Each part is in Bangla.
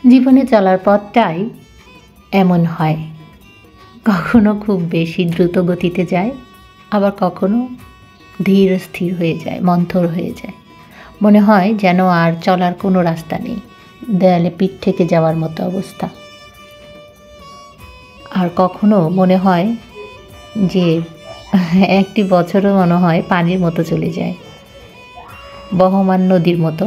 জীবনে চলার পথটাই এমন হয়, কখনো খুব বেশি দ্রুত গতিতে যায়, আবার কখনো ধীর স্থির হয়ে যায়, মন্থর হয়ে যায়। মনে হয় যেন আর চলার কোনো রাস্তা নেই, দেয়ালে পিঠ থেকে যাওয়ার মতো অবস্থা। আর কখনো মনে হয় যে একটি বছরও মনে হয় পানির মতো চলে যায়, বহমান নদীর মতো।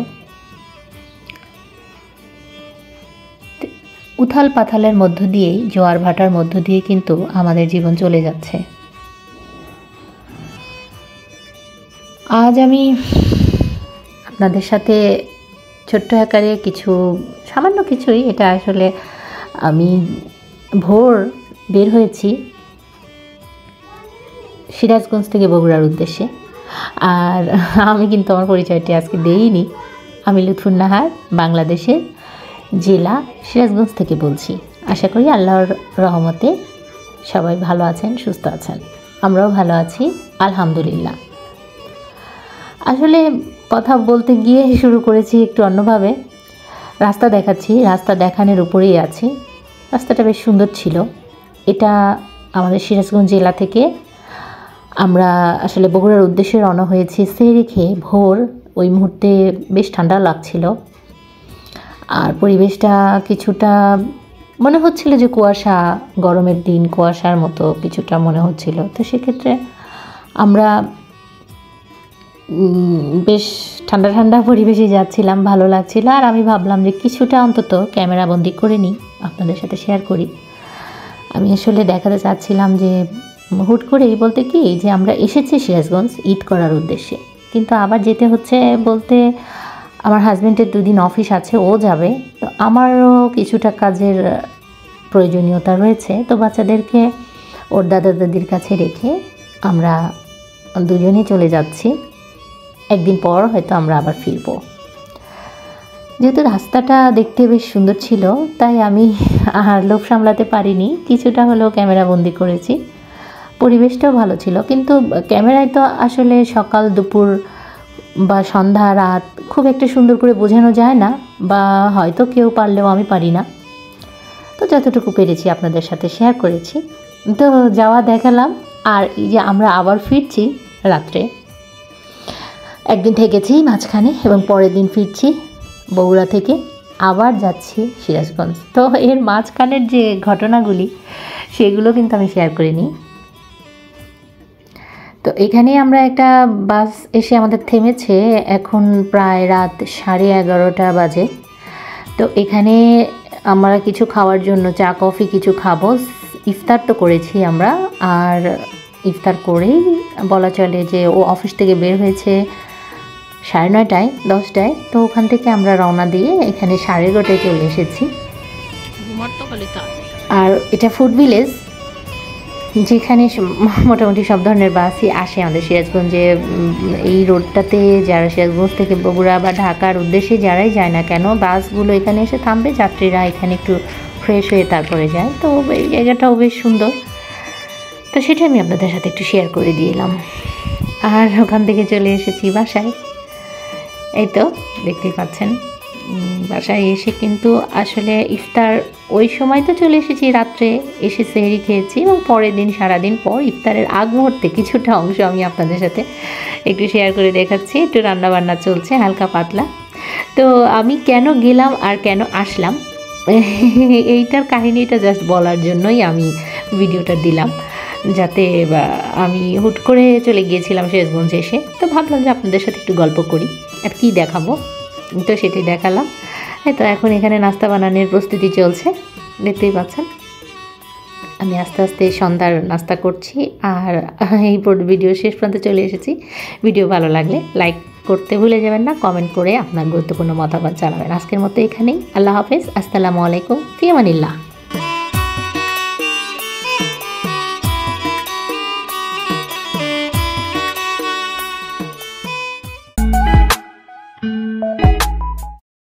উথাল পাথালের মধ্য দিয়েই, জোয়ার ভাটার মধ্য দিয়ে কিন্তু আমাদের জীবন চলে যাচ্ছে। আজ আমি আপনাদের সাথে ছোট্ট আকারে সামান্য কিছুই, এটা আসলে আমি ভোর বের হয়েছি সিরাজগঞ্জ থেকে বগুড়ার উদ্দেশ্যে। আর আমি কিন্তু আমার পরিচয়টি আজকে দেইনি। আমি লুৎফুন্নাহার, বাংলাদেশের জেলা সিরাজগঞ্জ থেকে বলছি। আশা করি আল্লাহর রহমতে সবাই ভালো আছেন, সুস্থ আছেন। আমরাও ভালো আছি আলহামদুলিল্লাহ। আসলে কথা বলতে গিয়ে শুরু করেছি একটু অন্যভাবে। রাস্তা দেখাচ্ছি, রাস্তা দেখানোর উপরেই আছি। রাস্তাটা বেশ সুন্দর ছিল। এটা আমাদের সিরাজগঞ্জ জেলা থেকে আমরা আসলে বগুড়ার উদ্দেশ্যে রওনা হয়েছি সেহরি খেয়ে ভোর। ওই মুহূর্তে বেশ ঠান্ডা লাগছিল, আর পরিবেশটা কিছুটা মনে হচ্ছিল যে কুয়াশা, গরমের দিন কুয়াশার মতো কিছুটা মনে হচ্ছিল। তো সেক্ষেত্রে আমরা বেশ ঠান্ডা ঠান্ডা পরিবেশে যাচ্ছিলাম, ভালো লাগছিল। আর আমি ভাবলাম যে কিছুটা অন্তত ক্যামেরা বন্দি করে নিই, আপনাদের সাথে শেয়ার করি। আমি আসলে দেখাতে চাচ্ছিলাম যে হুট করেই বলতে কি যে আমরা এসেছি সিরাজগঞ্জ ঈদ করার উদ্দেশ্যে, কিন্তু আবার যেতে হচ্ছে বলতে আমার হাজব্যান্ডের 2 দিন অফিস আছে, ও যাবে। তো আমারও কিছুটা কাজের প্রয়োজনীয়তা রয়েছে। তো বাচ্চাদেরকে ওর দাদা দাদির কাছে রেখে আমরা দুজনেই চলে যাচ্ছি। একদিন পর হয়তো আমরা আবার ফিরব। যেহেতু রাস্তাটা দেখতে বেশ সুন্দর ছিল, তাই আমি আর লোভ সামলাতে পারিনি, কিছুটা হলেও ক্যামেরা বন্দি করেছি। পরিবেশটাও ভালো ছিল, কিন্তু ক্যামেরায় তো আসলে সকাল দুপুর বা সন্ধ্যা রাত খুব একটা সুন্দর করে বোঝানো যায় না, বা হয়তো কেউ পারলেও আমি পারি না। তো যতটুকু পেরেছি আপনাদের সাথে শেয়ার করেছি। তো যাওয়া দেখালাম, আর এই যে আমরা আবার ফিরছি রাত্রে। একদিন থেকেছি মাঝখানে, এবং পরের দিন ফিরছি বগুড়া থেকে, আবার যাচ্ছি সিরাজগঞ্জ। তো এর মাঝখানের যে ঘটনাগুলি সেগুলো কিন্তু আমি শেয়ার করিনি। তো এখানে আমরা একটা বাস এসে আমাদের থেমেছে, এখন প্রায় রাত 11:30 বাজে। তো এখানে আমরা কিছু খাওয়ার জন্য চা কফি কিছু খাবো। ইফতার তো করেছি আমরা, আর ইফতার করেই বলা চলে যে ও অফিস থেকে বের হয়েছে 9:30 10টায়। তো ওখান থেকে আমরা রওনা দিয়ে এখানে 9:30টায় চলে এসেছি। আর এটা ফুড ভিলেজ, যেখানে মোটামুটি সব ধরনের বাসই আসে আমাদের সিরাজগঞ্জে। এই রোডটাতে যারা সিরাজগঞ্জ থেকে বগুড়া বা ঢাকার উদ্দেশ্যে যারাই যায় না কেন, বাসগুলো এখানে এসে থামবে, যাত্রীরা এখানে একটু ফ্রেশ হয়ে তারপরে যায়। তো এই জায়গাটাও বেশ সুন্দর। তো সেটা আমি আপনাদের সাথে একটু শেয়ার করে দিলাম। আর ওখান থেকে চলে এসেছি বাসায়। এই তো দেখতেই পাচ্ছেন, বাসায় এসে কিন্তু আসলে ইফতার ওই সময় তো চলে এসেছি, রাত্রে এসে সেহরি খেয়েছি, এবং পরের দিন সারাদিন পর ইফতারের আগ মুহূর্তে কিছুটা অংশ আমি আপনাদের সাথে একটু শেয়ার করে দেখাচ্ছি। একটু রান্নাবান্না চলছে হালকা পাতলা। তো আমি কেন গেলাম আর কেন আসলাম, এইটার কাহিনিটা জাস্ট বলার জন্যই আমি ভিডিওটা দিলাম, যাতে আমি হুট করে চলে গিয়েছিলাম সিরাজগঞ্জে এসে। তো ভাবলাম যে আপনাদের সাথে একটু গল্প করি, আর কি দেখাবো, তো সেটাই দেখালাম। তো এখন এখানে নাস্তা বানানোর প্রস্তুতি চলছে, দেখতেই পাচ্ছেন। আমি আস্তে আস্তে সন্ধ্যার নাস্তা করছি, আর এই ভিডিও শেষ পর্যন্ত চলে এসেছি। ভিডিও ভালো লাগলে লাইক করতে ভুলে যাবেন না, কমেন্ট করে আপনার গুরুত্বপূর্ণ মতামত জানাবেন। আজকের মতো এখানেই, আল্লাহ হাফেজ, আসসালামু আলাইকুম, ফি আমানিল্লাহ।